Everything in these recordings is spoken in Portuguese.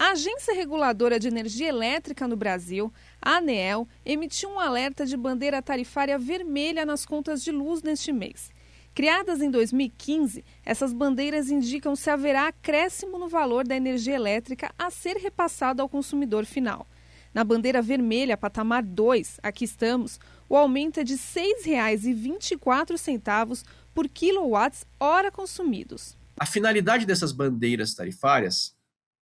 A Agência Reguladora de Energia Elétrica no Brasil, a ANEEL, emitiu um alerta de bandeira tarifária vermelha nas contas de luz neste mês. Criadas em 2015, essas bandeiras indicam se haverá acréscimo no valor da energia elétrica a ser repassado ao consumidor final. Na bandeira vermelha, patamar 2, aqui estamos, o aumento é de R$ 6,24 por quilowatt-hora consumidos. A finalidade dessas bandeiras tarifárias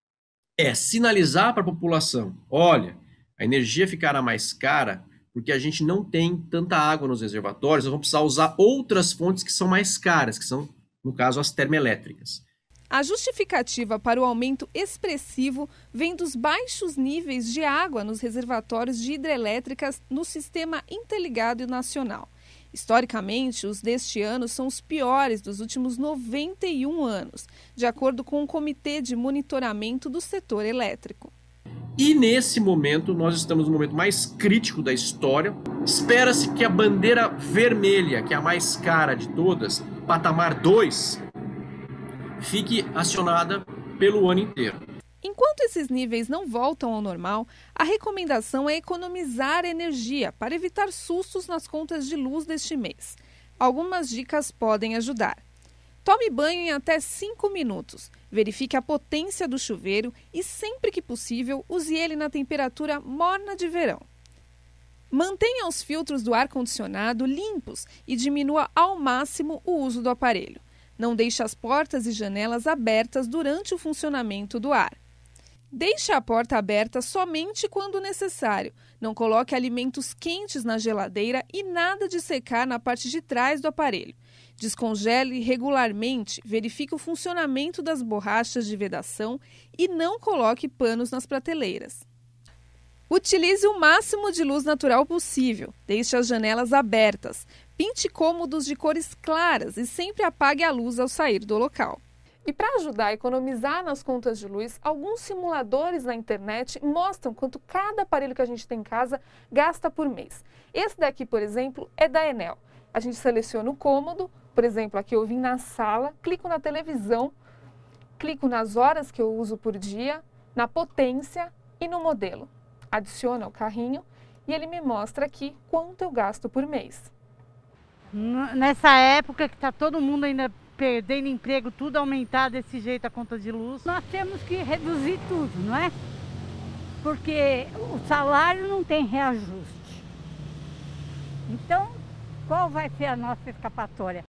é sinalizar para a população: olha, a energia ficará mais cara porque a gente não tem tanta água nos reservatórios, nós vamos precisar usar outras fontes que são mais caras, que são, no caso, as termoelétricas. A justificativa para o aumento expressivo vem dos baixos níveis de água nos reservatórios de hidrelétricas no Sistema Interligado Nacional. Historicamente, os deste ano são os piores dos últimos 91 anos, de acordo com o Comitê de Monitoramento do Setor Elétrico. E nesse momento, nós estamos no momento mais crítico da história. Espera-se que a bandeira vermelha, que é a mais cara de todas, patamar 2, fique acionada pelo ano inteiro. Enquanto esses níveis não voltam ao normal, a recomendação é economizar energia para evitar sustos nas contas de luz deste mês. Algumas dicas podem ajudar. Tome banho em até 5 minutos. Verifique a potência do chuveiro e, sempre que possível, use ele na temperatura morna de verão. Mantenha os filtros do ar-condicionado limpos e diminua ao máximo o uso do aparelho. Não deixe as portas e janelas abertas durante o funcionamento do ar. Deixe a porta aberta somente quando necessário. Não coloque alimentos quentes na geladeira e nada de secar na parte de trás do aparelho. Descongele regularmente, verifique o funcionamento das borrachas de vedação e não coloque panos nas prateleiras. Utilize o máximo de luz natural possível. Deixe as janelas abertas. Pinte cômodos de cores claras e sempre apague a luz ao sair do local. E para ajudar a economizar nas contas de luz, alguns simuladores na internet mostram quanto cada aparelho que a gente tem em casa gasta por mês. Esse daqui, por exemplo, é da Enel. A gente seleciona o cômodo, por exemplo, aqui eu vim na sala, clico na televisão, clico nas horas que eu uso por dia, na potência e no modelo. Adiciono ao carrinho e ele me mostra aqui quanto eu gasto por mês. Nessa época que está todo mundo ainda perdendo emprego, tudo aumentar desse jeito a conta de luz, nós temos que reduzir tudo, não é? Porque o salário não tem reajuste. Então, qual vai ser a nossa escapatória?